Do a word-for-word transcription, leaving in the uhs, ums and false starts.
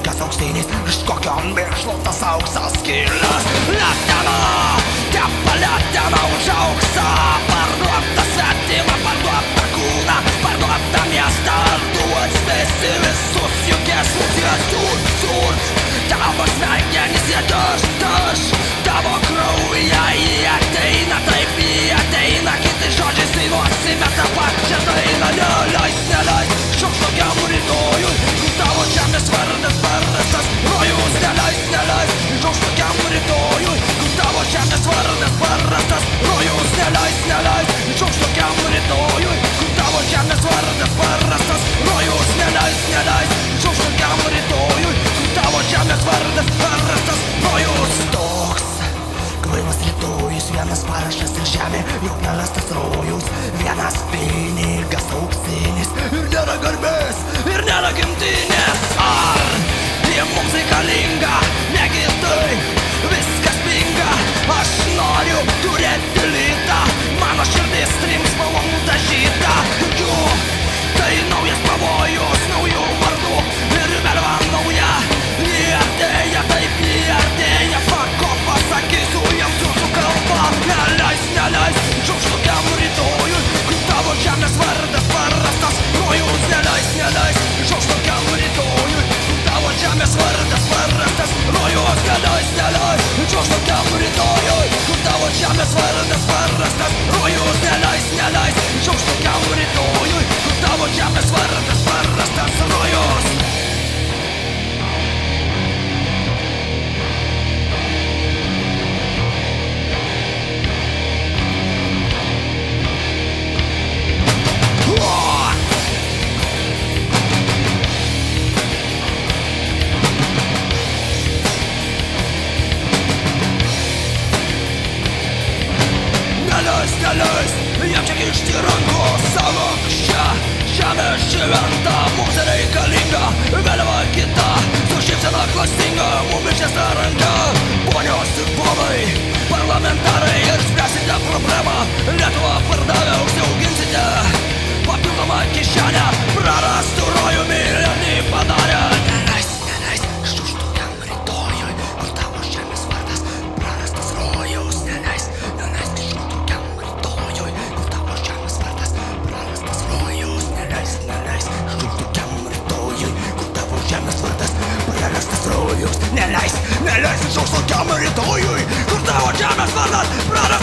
kas auksinis, iš kokio mėšlo tas auksas kilęs. Letena, kepa letena už auksą, parduota svetima, parduota kūną, parduota miestą, tu atspėsi visus jų kėsmus, jie sur, sur, tavo smegenys jie taš, taš, tavo kraujyje jie ateina, taip jie ateina, kiti žodžiai dainuosi, bet tą pačią dainą neleis, neleis, šioks tokiam rytojui, kur tavo žemės vardas prarastas, rojus neleis, neleis, šioks tokiam rytojui, kur tavo žemės vardas prarastas, rojus neleis, neleis, šioks tokiam rytojui, kur tavo žemės vardas prarastas, rojus neleis, neleis, šioks tokiam rytojui, kur tavo žemės vardas prarastas, rojus toks. Kvailas rytojus, vienas parašas ir žemė, juk nelastas rojus, vienas pinigas auksinis, ir nėra garbės, ir nėra gimtinės. Ar jie mums reikalinga, negi tai viskas pinga, aš noriu turėti lytą, mano širdis trim spalvom dažyta, jų tai naujas pavojus, naujų vardų ir vėliava nauja, jie artėja, taip jie artėja, fako pasakysiu jiems jūsų kalbą, neleis, neleis, šioks tokiam rytojui, kur tavo žemės vardas prarastas, rojus neleis, neleis, šioks tokiam rytojui, kur tavo žemės vardas prarastas, rojus neleis, neleis, šioks tokiam rytojui, kur tavo žemės vardas prarastas, rojus neleis, neleis, šioks tokiam rytojui, kur tavo žemės vardas prarastas, rojus. Neleis, neleis, jiem čia kišti rankos savo čia, žemė šventa, mums reikalinga, vėliava kita, su šypsena klastinga, mum ištiesta ranka. Ponios ir ponai, parlamentarai, ir spręsite problemą, Lietuvą pardavę užsiauginsite papildomą kišenę, prarastų rojų milijonį padarę. Neleis, neleis, šuš tokiam rytojui, kur tavo žemės vardas prarastas, rojus neleis, neleis, šuš tokiam rytojui, kur tavo žemės vardas prarastas, rojus neleis, neleis, šuš tokiam rytojui, kur tavo žemės vardas prarastas, rojus neleis, neleis, šuš tokiam rytojui, kur tavo žemės vardas prarastas.